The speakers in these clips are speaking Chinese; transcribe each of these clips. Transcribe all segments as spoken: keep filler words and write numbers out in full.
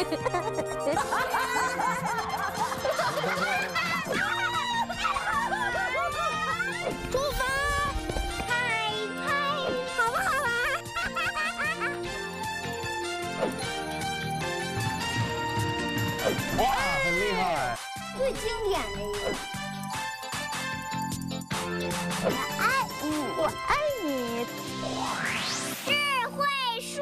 出发！嗨嗨，好不好玩？ 哇，很厉害！ 最经典的一个。我爱你，我爱你。智慧树。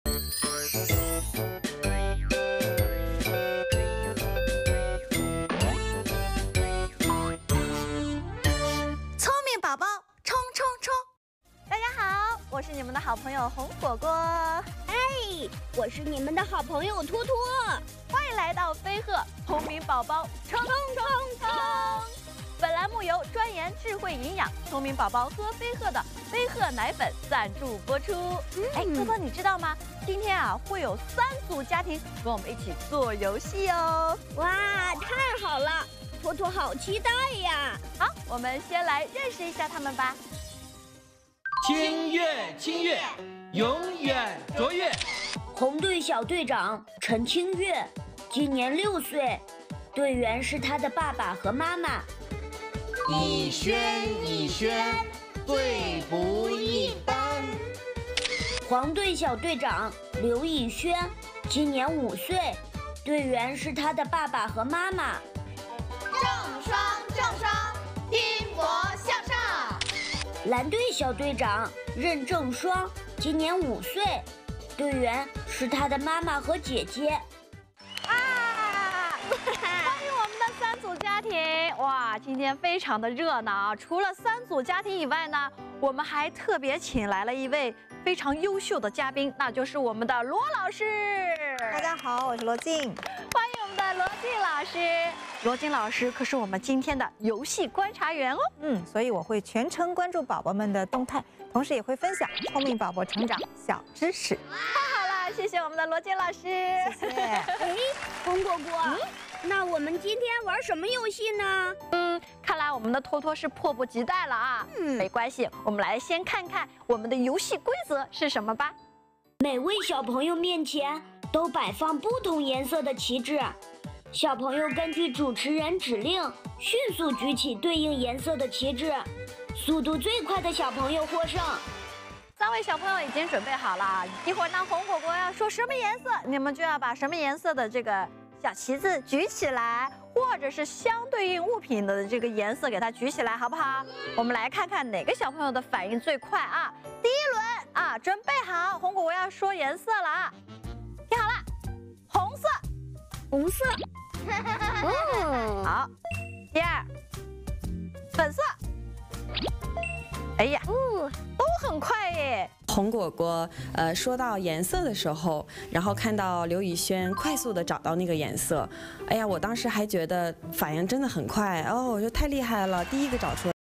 聪明宝宝冲冲冲！大家好，我是你们的好朋友红果果。 哎，我是你们的好朋友托托。 欢迎来到飞鹤聪明宝宝冲冲冲冲！本栏目由专研智慧营养聪明宝宝喝飞鹤的飞鹤奶粉赞助播出。哎、嗯，托托，你知道吗？今天啊，会有三组家庭跟我们一起做游戏哦。 哇，太好了！托托好期待呀！ 好，我们先来认识一下他们吧。 清越清越，永远卓越。 红队小队长陈清越，今年六岁，队员是他的爸爸和妈妈。 以轩以轩，最不一般。 黄队小队长刘以轩，今年五岁，队员是他的爸爸和妈妈。 正双正双，拼搏向上。 蓝队小队长任正双，今年五岁，队员是他的妈妈和姐姐。 啊！欢迎我们的三组家庭！哇，今天非常的热闹。除了三组家庭以外呢，我们还特别请来了一位非常优秀的嘉宾，那就是我们的罗老师。 大家好，我是罗静。 欢迎我们的罗静老师。罗静老师可是我们今天的游戏观察员哦。 嗯，所以我会全程关注宝宝们的动态，同时也会分享聪明宝宝成长小知识。 太好了，谢谢我们的罗静老师。 谢谢。 哎，红果果，嗯、那我们今天玩什么游戏呢？ 嗯，看来我们的托托是迫不及待了啊。嗯，没关系，我们来先看看我们的游戏规则是什么吧。 每位小朋友面前都摆放不同颜色的旗帜，小朋友根据主持人指令，迅速举起对应颜色的旗帜，速度最快的小朋友获胜。 三位小朋友已经准备好了，一会儿呢红果果要说什么颜色，你们就要把什么颜色的这个小旗子举起来，或者是相对应物品的这个颜色给它举起来，好不好？我们来看看哪个小朋友的反应最快啊！第一轮啊，准备好，红果果要说颜色了啊，听好了，红色， 红色。 嗯，好。第二，粉色。哎呀， 哦， 都很快耶。 红果果，呃，说到颜色的时候，然后看到刘以轩快速的找到那个颜色，哎呀，我当时还觉得反应真的很快哦，我说太厉害了，第一个找出来。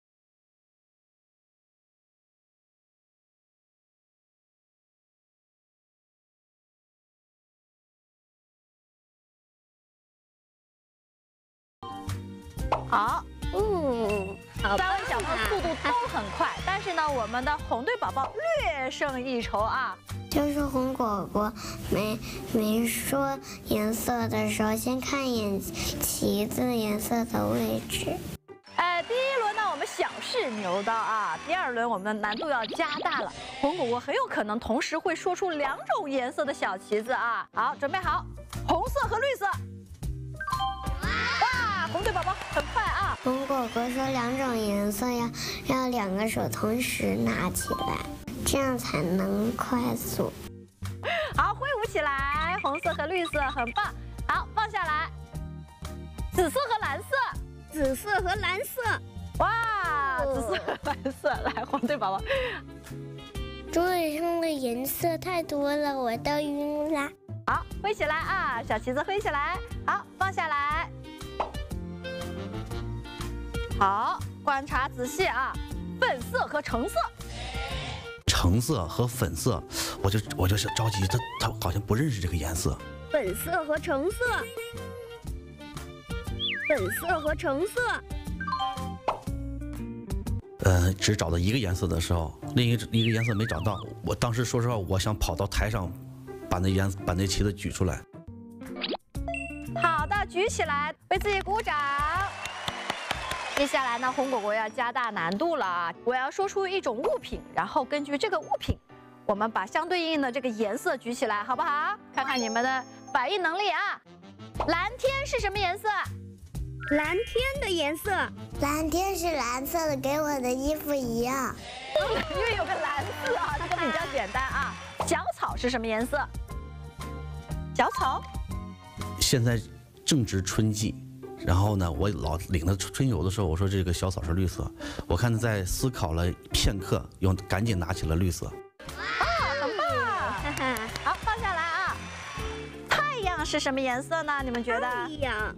好， 嗯，好， 三位小朋友速度都很快，但是呢，我们的红队宝宝略胜一筹啊。 就是红果果没没说颜色的时候，先看眼旗子颜色的位置。 呃，第一轮呢，我们小试牛刀啊。第二轮我们的难度要加大了，红果果很有可能同时会说出两种颜色的小旗子啊。好，准备好，红色和绿色。哇，红队宝宝很快啊！ 红果果说两种颜色要要两个手同时拿起来，这样才能快速。 好，挥舞起来，红色和绿色很棒。好，放下来，紫色和蓝色， 紫色和蓝色。 哇，紫色和蓝色，来，红队宝宝。 桌子上的颜色太多了，我都晕了。 好，挥起来啊，小旗子挥起来。好，放下来。好，观察仔细啊，粉色和橙色。 橙色和粉色，我就我就是着急，他他好像不认识这个颜色。 粉色和橙色，粉色和橙色。 呃，只找到一个颜色的时候，另一个一个颜色没找到。我当时说实话，我想跑到台上，把那颜把那旗子举出来。 要举起来，为自己鼓掌。接下来呢，红果果要加大难度了啊！我要说出一种物品，然后根据这个物品，我们把相对应的这个颜色举起来，好不好？看看你们的反应能力啊！蓝天是什么颜色？ 蓝天的颜色，蓝天是蓝色的，跟我的衣服一样。 因为有个蓝字啊，这个比较简单啊。小草是什么颜色？小草。 现在正值春季，然后呢，我老领着春游的时候，我说这个小草是绿色。我看他在思考了片刻，用赶紧拿起了绿色。 啊，很棒！好，放下来啊。太阳是什么颜色呢？你们觉得？ 太阳。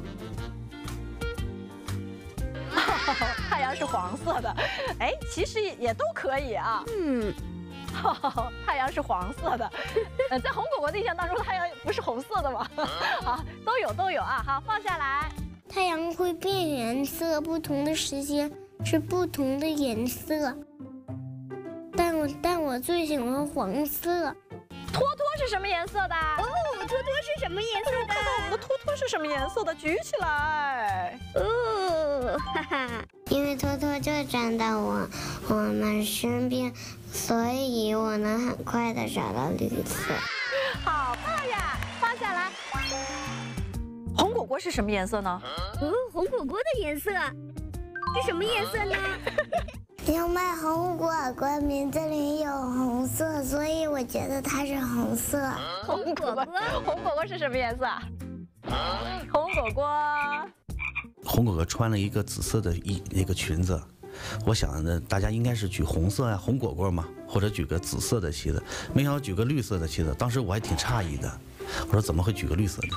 太阳是黄色的，哎，其实也也都可以啊。嗯，太阳是黄色的，呃，在红果果的印象当中，太阳不是红色的吗？啊，都有都有啊。好，放下来。 太阳会变颜色，不同的时间是不同的颜色。但我但我最喜欢黄色。 托托是什么颜色的？ 哦，托托是什么颜色的？ 看看我们的托托是什么颜色的？举起来。 哦，哈哈。因为托托就站在我我们身边，所以我能很快的找到绿色。 好棒呀！放下来。红果果是什么颜色呢？ 哦，红果果的颜色是什么颜色呢？因为红果果名字里有红色，所以我觉得它是红色。 红果果，红果果是什么颜色？红果果， 红果果穿了一个紫色的衣那个裙子，我想呢，大家应该是举红色呀、啊，红果果嘛，或者举个紫色的旗子，没想到举个绿色的旗子，当时我还挺诧异的，我说怎么会举个绿色的？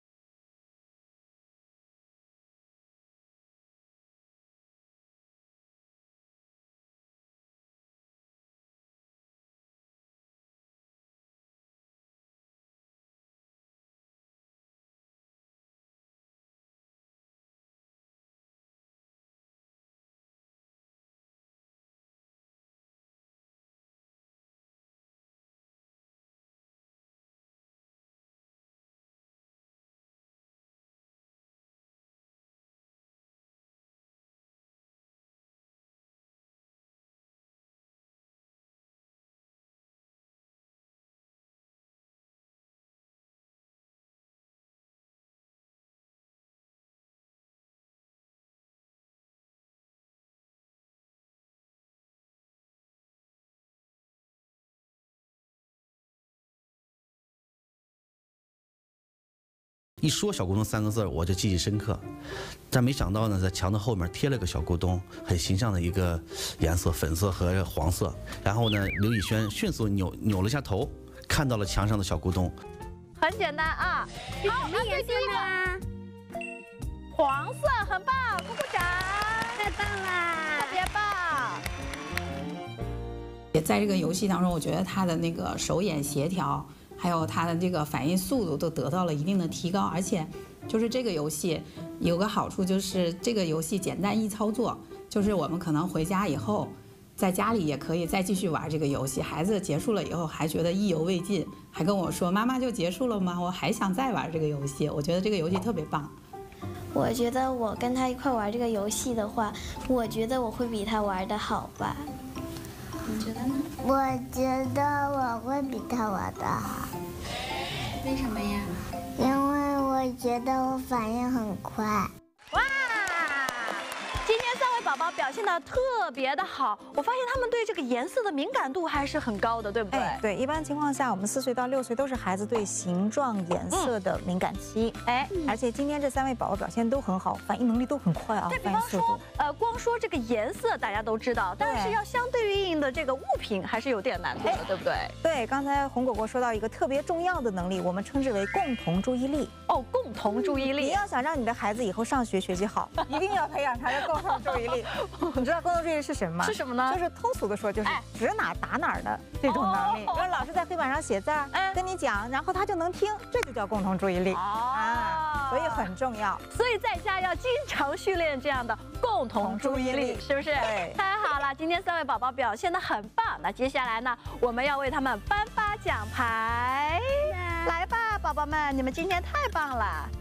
一说小咕咚三个字，我就记忆深刻，但没想到呢，在墙的后面贴了个小咕咚，很形象的一个颜色，粉色和黄色。然后呢，刘以轩迅速扭扭了一下头，看到了墙上的小咕咚。 很简单啊，好，那颜色呢？黄色，很棒，鼓鼓掌， 太棒啦， 特别棒。 也在这个游戏当中，我觉得他的那个手眼协调。还有它的这个反应速度都得到了一定的提高，而且就是这个游戏有个好处，就是这个游戏简单易操作，就是我们可能回家以后，在家里也可以再继续玩这个游戏。孩子结束了以后还觉得意犹未尽，还跟我说：“妈妈就结束了吗？我还想再玩这个游戏。”我觉得这个游戏特别棒。 我觉得我跟他一块玩这个游戏的话，我觉得我会比他玩的好吧。你觉得呢？ 我觉得我会比他玩的好。 为什么呀？ 因为我觉得我反应很快。 哇！今天三位宝宝表现的特别的好，我发现他们对这个颜色的敏感度还是很高的，对不对？ 哎，对，一般情况下，我们四岁到六岁都是孩子对形状、颜色的敏感期。哎、嗯，而且今天这三位宝宝表现都很好，反应能力都很快啊。 对，比方说，呃，光说这个颜色大家都知道，但是要相对应的这个物品还是有点难度的，对不对？ 对，刚才红果果说到一个特别重要的能力，我们称之为共同注意力。 哦，共同注意力。 你要想让你的孩子以后上学学习好，一定要培养他的共同注意力。你知道共同注意力是什么吗？ 是什么呢？ 就是通俗的说，就是指哪儿打哪儿的这种能力。让老师在黑板上写字儿，跟你讲，然后他就能听，这就叫共同注意力啊，所以很重要。 所以在家要经常训练这样的共同注意力，是不是？ 对， 太好了，今天三位宝宝表现得很棒。那接下来呢，我们要为他们颁发奖牌。来吧，宝宝们，你们今天太棒了。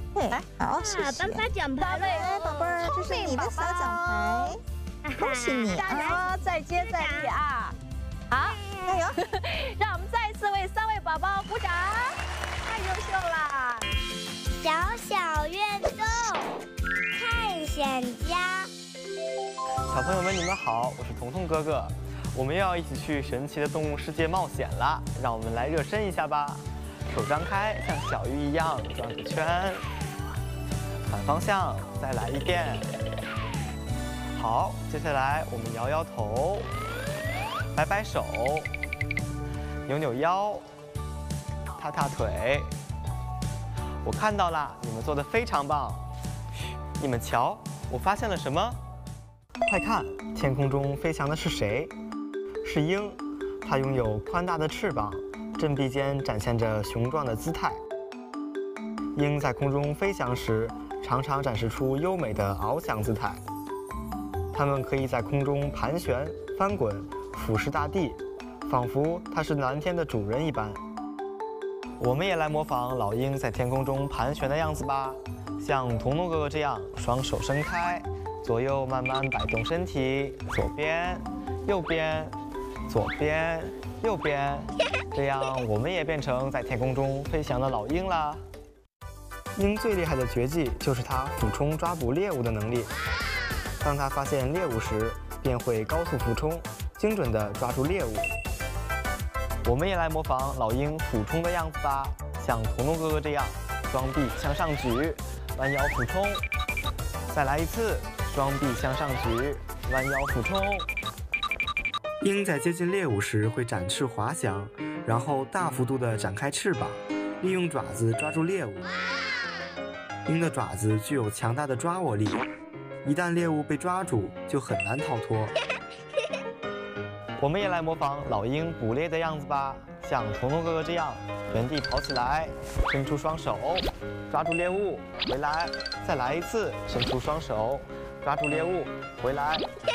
来，好，谢谢。 颁发奖牌了， 来，宝贝儿，这是你的小奖牌，恭喜你啊！ 再接再厉啊！好， 加油！ 让我们再次为三位宝宝鼓掌，太优秀了！ 小小运动，探险家。 小朋友们，你们好，我是彤彤哥哥。我们又要一起去神奇的动物世界冒险了，让我们来热身一下吧。手张开，像小鱼一样转个圈，反方向，再来一遍。好，接下来我们摇摇头，摆摆手，扭扭腰，踏踏腿。我看到了，你们做的非常棒。嘘，你们瞧，我发现了什么？快看，天空中飞翔的是谁？是鹰，它拥有宽大的翅膀，振臂间展现着雄壮的姿态。鹰在空中飞翔时，常常展示出优美的翱翔姿态。它们可以在空中盘旋、翻滚，俯视大地，仿佛它是蓝天的主人一般。我们也来模仿老鹰在天空中盘旋的样子吧，像彤彤哥哥这样，双手伸开，左右慢慢摆动身体，左边、右边。左边，右边，这样我们也变成在天空中飞翔的老鹰啦。鹰最厉害的绝技就是它俯冲抓捕猎物的能力。当它发现猎物时，便会高速俯冲，精准地抓住猎物。我们也来模仿老鹰俯冲的样子吧，像彤彤哥哥这样，双臂向上举，弯腰俯冲。再来一次，双臂向上举，弯腰俯冲。鹰在接近猎物时会展翅滑翔，然后大幅度地展开翅膀，利用爪子抓住猎物。鹰的爪子具有强大的抓握力，一旦猎物被抓住，就很难逃脱。我们也来模仿老鹰捕猎的样子吧，像彤彤哥哥这样，原地跑起来，伸出双手，抓住猎物，回来，再来一次，伸出双手，抓住猎物，回来。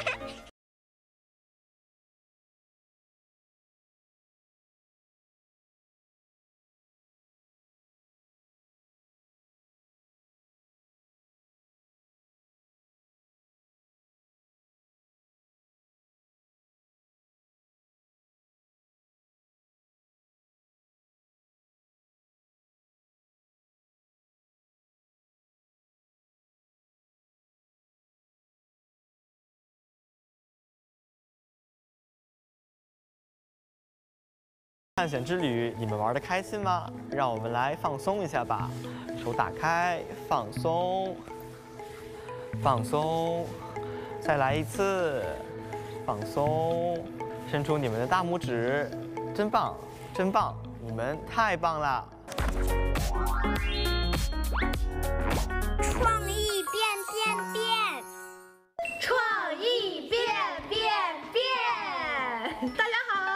探险之旅，你们玩得开心吗？让我们来放松一下吧，手打开，放松，放松，再来一次，放松，伸出你们的大拇指，真棒，真棒，你们太棒了！ 创意变变变， 创意变变变，大家好。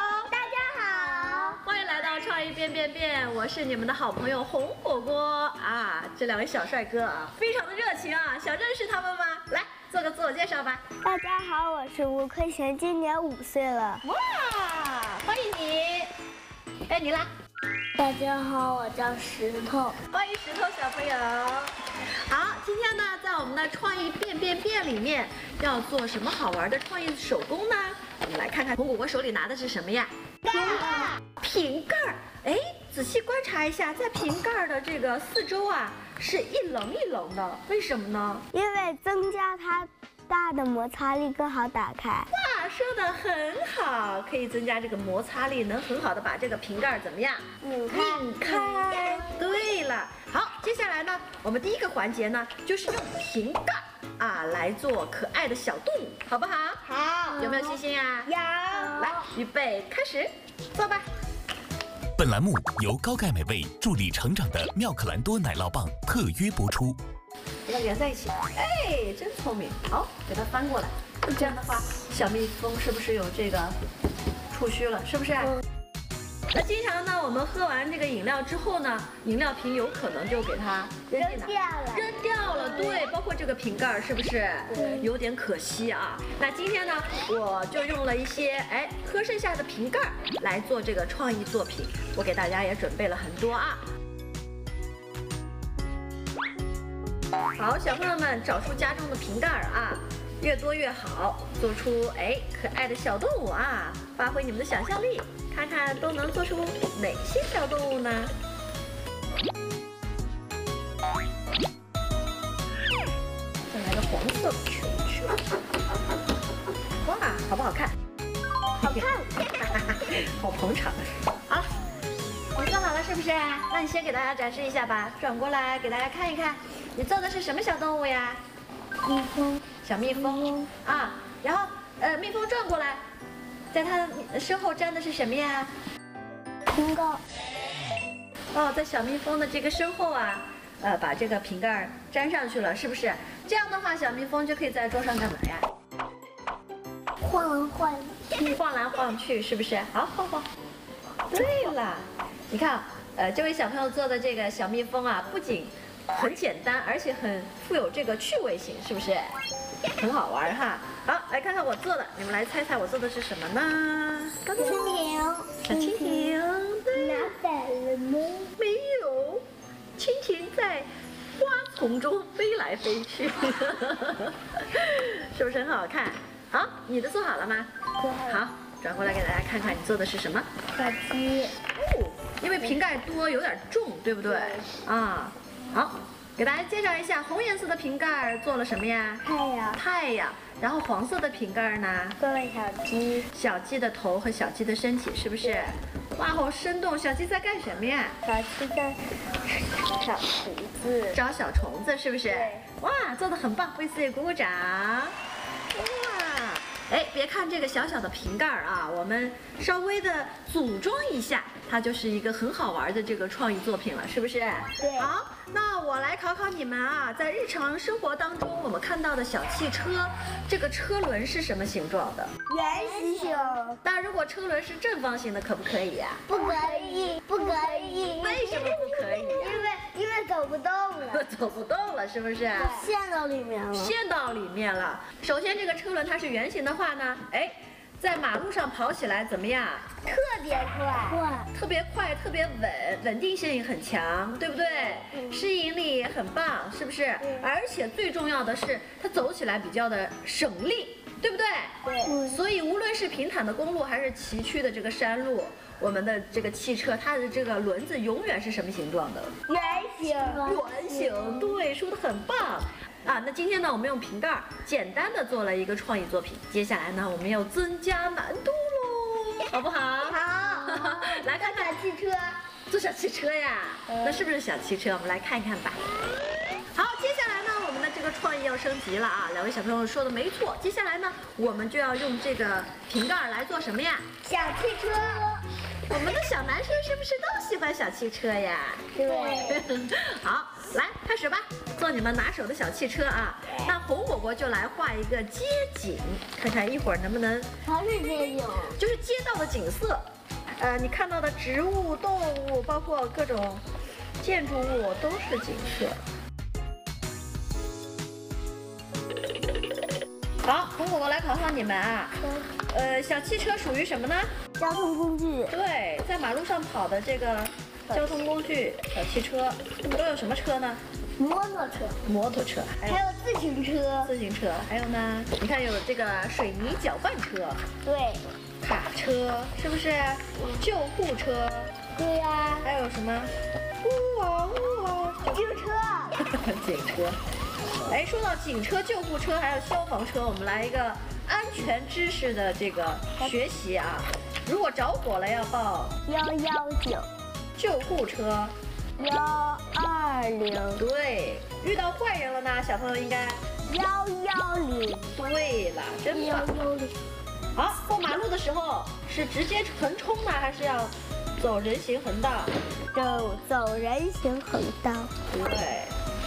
创意变变变，我是你们的好朋友红火锅啊！这两位小帅哥啊，非常的热情啊，想认识他们吗？来做个自我介绍吧。 大家好，我是吴坤贤，今年五岁了。 哇，欢迎你！哎，你啦。 大家好，我叫石头。 欢迎石头小朋友。好，今天呢，在我们的创意变变变里面，要做什么好玩的创意手工呢？我们来看看红果果手里拿的是什么呀？ 瓶盖。 瓶盖儿，哎，仔细观察一下，在瓶盖的这个四周啊，是一棱一棱的，为什么呢？ 因为增加它大的摩擦力，更好打开。 哇，说的很好，可以增加这个摩擦力，能很好的把这个瓶盖怎么样？ 拧开。 拧开。对了，好，接下来呢，我们第一个环节呢，就是用瓶盖啊来做可爱的小动物，好不好？ 好。 有没有信心啊？ 有。 来，预备，开始，做吧。 本栏目由高钙美味助力成长的妙可蓝多奶酪棒特约播出。 给它连在一起，哎，真聪明。好，给它翻过来，这样的话，小蜜蜂是不是有这个触须了？是不是？嗯。那经常呢，我们喝完这个饮料之后呢，饮料瓶有可能就给它扔扔掉了， 扔掉了。对，包括这个瓶盖，是不是？ 对， 有点可惜啊。那今天呢，我就用了一些哎喝剩下的瓶盖来做这个创意作品。我给大家也准备了很多啊。 好，小朋友们找出家中的瓶盖啊，越多越好，做出哎可爱的小动物啊，发挥你们的想象力，看看都能做出哪些小动物呢？再来个黄色的球球，哇，好不好看？好看，好捧场。好，你做好了是不是？那你先给大家展示一下吧，转过来给大家看一看，你做的是什么小动物呀？ 蜜蜂， 小蜜蜂啊。然后呃，蜜蜂转过来，在它的身后粘的是什么呀？ 瓶盖。 哦，在小蜜蜂的这个身后啊，呃，把这个瓶盖粘上去了，是不是？这样的话，小蜜蜂就可以在桌上干嘛呀？ 晃来晃去， 晃来晃去，是不是？好，晃晃。对了，你看，呃，这位小朋友做的这个小蜜蜂啊，不仅很简单，而且很富有这个趣味性，是不是？很好玩哈。好，来看看我做的，你们来猜猜我做的是什么呢？ 蜻蜓， 小蜻蜓，对。 拿反了吗？ 没有，蜻蜓在花丛中飞来飞去，是不是很好看？好，你的做好了吗？ 做好了。 好，转过来给大家看看你做的是什么？ 小鸡。 哦，因为瓶盖多，有点重，对不对？啊，好，给大家介绍一下，红颜色的瓶盖做了什么呀？ 太阳。 太阳。然后黄色的瓶盖呢？ 做了小鸡。 小鸡的头和小鸡的身体，是不是？哇，好生动！小鸡在干什么呀？ 小鸡在找虫子， 找小虫子，是不是？ 对。 哇，做得很棒，为自己鼓鼓掌。哇，哎，别看这个小小的瓶盖啊，我们稍微的组装一下，它就是一个很好玩的这个创意作品了，是不是？ 对。 好，那我来考考你们啊，在日常生活当中，我们看到的小汽车，这个车轮是什么形状的？ 圆形。 那如果车轮是正方形的，可不可以呀？ 不可以，不可以。 为什么不可以呀？ 因为因为走不动了。 走不动了，是不是？ 陷到里面了。 陷到里面了。首先，这个车轮它是圆形的话呢，哎，在马路上跑起来怎么样？ 特别快，快， 特别快，特别稳，稳定性很强，对不对？嗯、适应力也很棒，是不是？嗯、而且最重要的是，它走起来比较的省力，对不对？ 对。嗯、 所以无论是平坦的公路还是崎岖的这个山路，我们的这个汽车，它的这个轮子永远是什么形状的？ 圆形。 圆形，对，说的很棒。啊，那今天呢，我们用瓶盖简单的做了一个创意作品。接下来呢，我们要增加难度喽，好不好？ 好。 来看看小汽车， 做小汽车呀，嗯、那是不是小汽车？我们来看一看吧。好，接下来呢，我们的这个创意要升级了啊！两位小朋友说的没错，接下来呢，我们就要用这个瓶盖来做什么呀？ 小汽车。 我们的小男生是不是都喜欢小汽车呀？ 对。 好，来开始吧，做你们拿手的小汽车啊！那红果果就来画一个街景，看看一会儿能不能。 什么是街景？ 就是街道的景色，呃，你看到的植物、动物，包括各种建筑物都是景色。好，红果果来考考你们啊。呃，小汽车属于什么呢？ 交通工具。 对，在马路上跑的这个交通工具，小汽车都有什么车呢？ 摩托车。 摩托车， 还有自行车。 自行车，还有呢？你看有这个水泥搅拌车。 对。 卡车是不是？救护车。 对呀、啊。 还有什么？呜啊呜啊！ 警车。 警车。哎，说到警车、救护车还有消防车，我们来一个安全知识的这个学习啊。如果着火了要报幺幺九， 救护车幺二零， 对，遇到坏人了呢，小朋友应该幺幺零， 对了，真棒。 幺幺零。 好，过马路的时候是直接横冲呢，还是要走人行横道？ 走走人行横道。 对。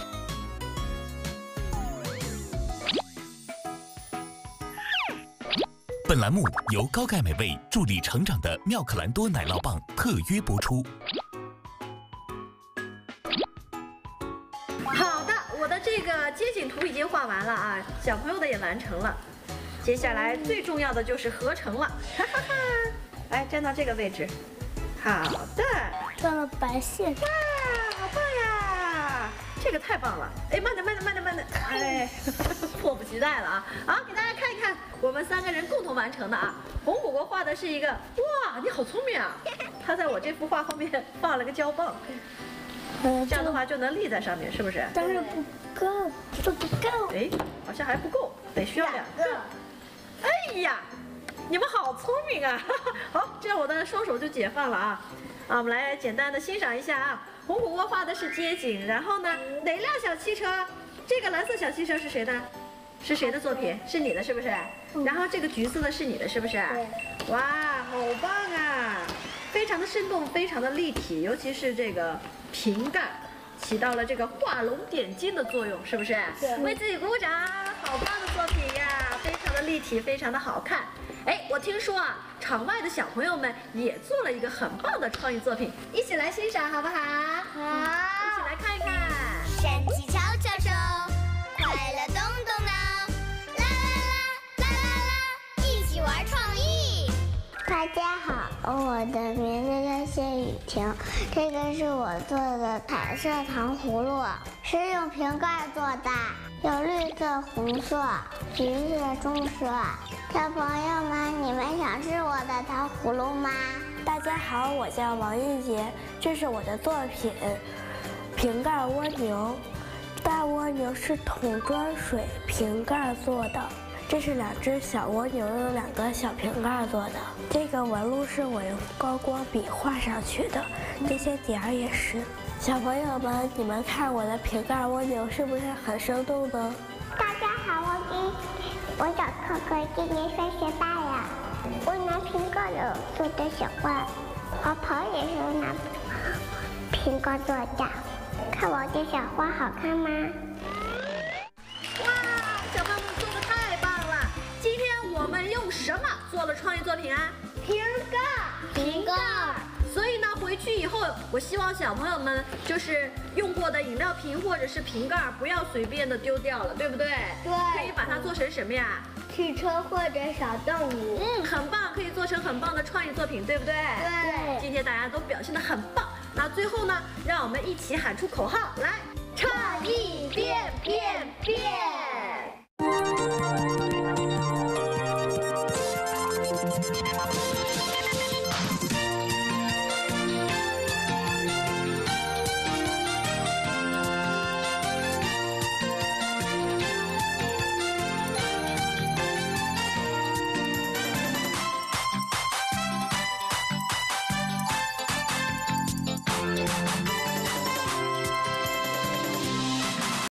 本栏目由高钙美味助力成长的妙可蓝多奶酪棒特约播出。 好的，我的这个街景图已经画完了啊，小朋友的也完成了。接下来最重要的就是合成了，哈哈哈！来站到这个位置。好的， 转了白线。 哇，好棒呀！ 这个太棒了！哎，慢点，慢点，慢点，慢点！哎，迫不及待了啊！好，给大家看一看我们三个人共同完成的啊。红果果画的是一个，哇，你好聪明啊！他在我这幅画后面放了个胶棒，这样的话就能立在上面，是不是？ 但是不够，这不够。 哎，好像还不够，得需要两个。哎呀，你们好聪明啊！好，这样我的双手就解放了啊！啊，我们来简单的欣赏一下啊。红果果画的是街景，然后呢，哪辆小汽车？这个蓝色小汽车是谁的？是谁的作品？是你的，是不是？然后这个橘色的是你的，是不是？对。哇，好棒啊！非常的生动，非常的立体，尤其是这个瓶盖，起到了这个画龙点睛的作用，是不是？对。为自己鼓鼓掌，好棒的作品呀！非常的立体，非常的好看。哎，我听说啊，场外的小朋友们也做了一个很棒的创意作品，一起来欣赏好不好？好，一起来看一看。 神奇敲敲手，快乐动动脑，啦啦啦啦啦啦，一起玩创意。大家好，我的名字叫谢雨婷，这个是我做的彩色糖葫芦，是用瓶盖做的，有绿色、红色、橘色、棕色。小朋友们，你们想吃我的糖葫芦吗？ 大家好，我叫王玉洁，这是我的作品——瓶盖蜗牛。大蜗牛是桶装水瓶盖做的，这是两只小蜗牛用两个小瓶盖做的。这个纹路是我用高光笔画上去的，这些点儿也是。小朋友们，你们看我的瓶盖蜗牛是不是很生动呢？ 大家好，我今我小可可今年三十八了，我拿瓶盖的做的小花，泡泡也是拿瓶盖做的。看我的小花好看吗？ 哇，小朋友们做的太棒了！今天我们用什么做了创意作品啊？ 瓶盖， 瓶盖。所以呢，回去以后，我希望小朋友们就是用过的饮料瓶或者是瓶盖，不要随便的丢掉了，对不对？ 对。 可以把它做成什么呀？ 汽车或者小动物。 嗯，很棒，可以做成很棒的创意作品，对不对？ 对。 今天大家都表现得很棒。那最后呢，让我们一起喊出口号来：创意变变变！